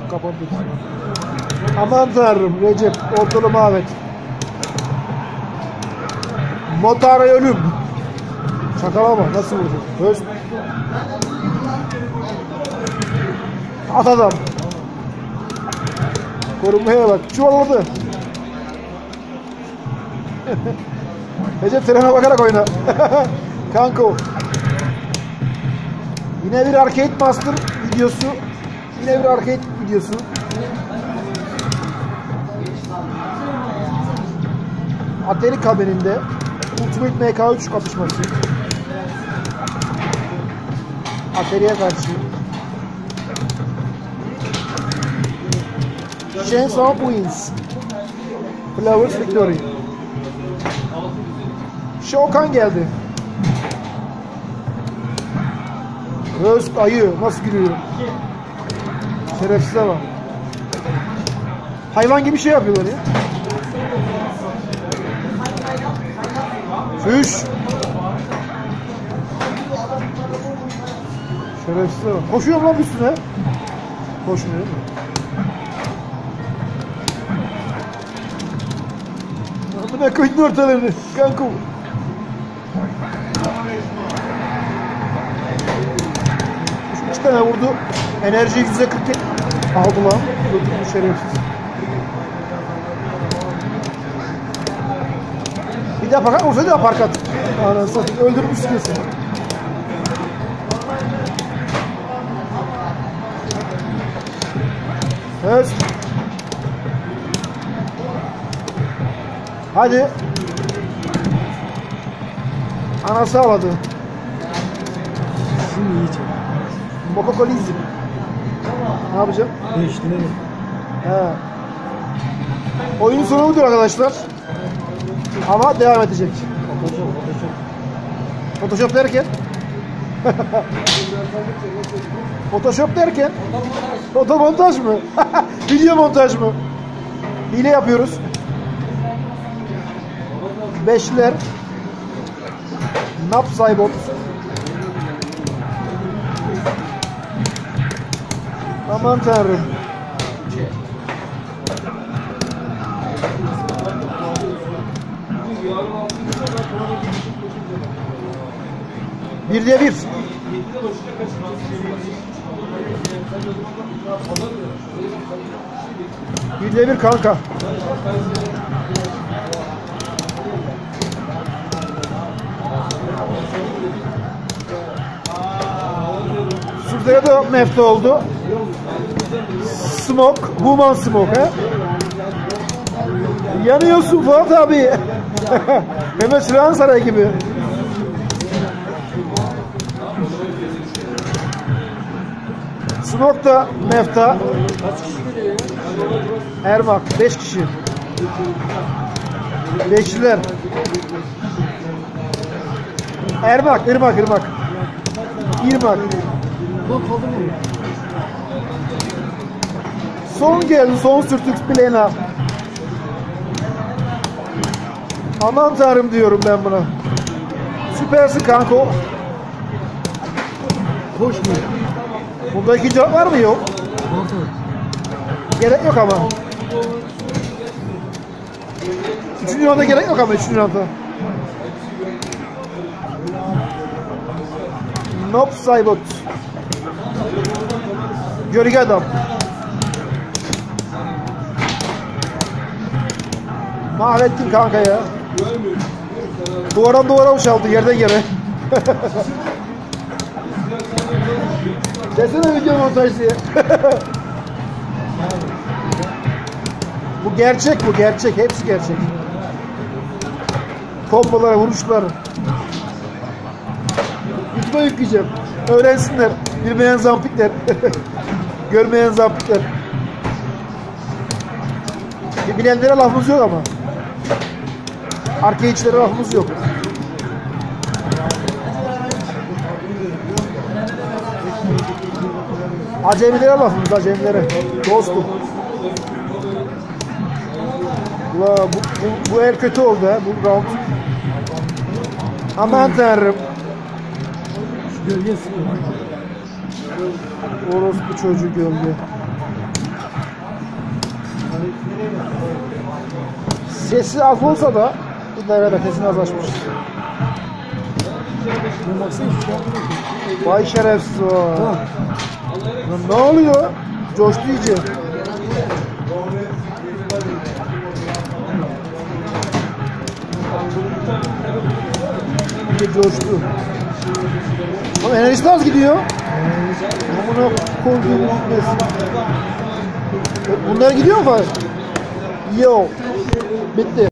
Kapandık. Aman tanrım Recep. Ortalı Mahvet. Motara ölüm. Çakalama nasıl vurdu? Öz. At adam. Korunmaya bak. Çuvalladı. Recep trene bakarak oyna. Kanko. Yine bir Arcade Master videosu. Yine bir arcade videosu. Atari kabininde Ultimate MK3 kapışması. Atari'ye karşı. Chance of Wins. Flowers Victory. Şokan geldi. Öz ayı nasıl gülüyor? Şerefsize bak. Hayvan gibi şey yapıyorlar ya. Füş. Şerefsize bak. Koşuyor lan üstüne. Koşmuyor mu? Buna koydun ortalarını. Kanka. Üç tane vurdu. Enerji %40 aldı lan. Öldürmüş şerefsiz. Bir daha parkat olsaydı da parkat. Anasını satayım. Öldürmüş kesin. Evet. Hadi. Anası ağladı. Şimdi iyice. Mokokolizm. Ne yapacağım? Değiştirelim. He. Oyun sonu budur arkadaşlar. Ama devam edecek. Photoshop derken? Photoshop derken? Fotomontaj mı? Video montaj mı? Hile yapıyoruz. Beşler. Napsaybot. Aman tanrım. Bir de bir. Bir de bir kanka. Şurada da mefte oldu. Smoke, woman smoke he. Yanıyorsun Fuat abi. Hemen Çırağan Sarayı gibi. Smoke da mefta. Ermak 5 kişi. Beşliler. Ermak, Irmak. İrmak. Son geldi, son sürtük plana. Aman tanrım diyorum ben buna. Süpersin kanko. Koşmuyor. Bunda ikinci cevap var mı? Yok. Gerek yok ama. Üçüncü rounda gerek yok ama üçüncü rounda. Nope Saybot. Gölge adam. Mahvettin kanka ya. Duvardan duvara uçaldı yerden yere. Desene video montaj diye. Bu gerçek, hepsi gerçek. Kombolar, vuruşlar. YouTube'a yükleyeceğim. Öğrensinler. Bilmeyen zampikler. Görmeyen zampikler. Bilenlere lafımız yok ama. Arcade'çilere lafımız yok. Acemilere lafımız, acemilere. Dostum. Bu el kötü oldu ha, bu round. Aman tanrım. Şu gölge sıkıyor. Orospu çocuğu gölge. Sesi az olsa da idare eder, sesini az açmış. Vay şerefsiz o. Lan ne oluyor? Coştu iyice. İyice coştu. Ama enerjisi az gidiyor. Amına koyduğum gitmesin. Bunlar gidiyor mu? Yo. Bitti.